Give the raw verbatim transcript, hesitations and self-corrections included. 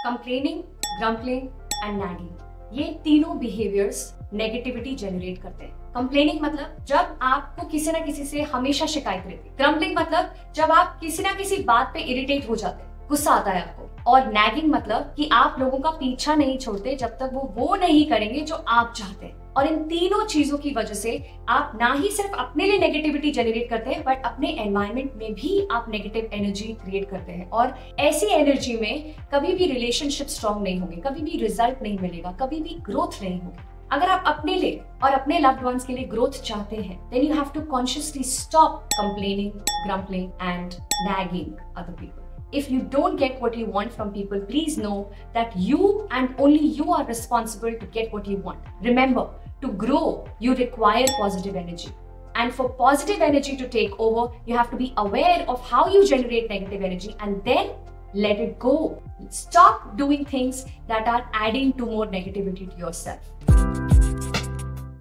Complaining, ग्रम्पलिंग and nagging, ये तीनों behaviours negativity generate करते हैं। कंप्लेनिंग मतलब जब आपको किसी ना किसी से हमेशा शिकायत रहती है। ग्रम्पलिंग मतलब जब आप किसी ना किसी बात पे इरिटेट हो जाते हैं, गुस्सा आता है आपको। और नैगिंग मतलब कि आप लोगों का पीछा नहीं छोड़ते जब तक वो वो नहीं करेंगे जो आप चाहते हैं। और इन तीनों चीजों की वजह से आप ना ही सिर्फ अपने लिए नेगेटिविटी जनरेट करते हैं, बट अपने एनवायरनमेंट में भी आप नेगेटिव एनर्जी क्रिएट करते हैं। और ऐसी एनर्जी में कभी भी रिलेशनशिप स्ट्रांग नहीं होंगे, कभी भी रिजल्ट नहीं मिलेगा, कभी भी ग्रोथ नहीं होगी। अगर आप अपने लिए और अपने लव्ड वंस के लिए ग्रोथ चाहते हैं, then you have to consciously stop complaining, grumbling and nagging other people. If you don't get what you want from people, please know that you and only you are responsible to get what you want. Remember, to grow, you require positive energy. And for positive energy to take over, you have to be aware of how you generate negative energy and then let it go. Stop doing things that are adding to more negativity to yourself.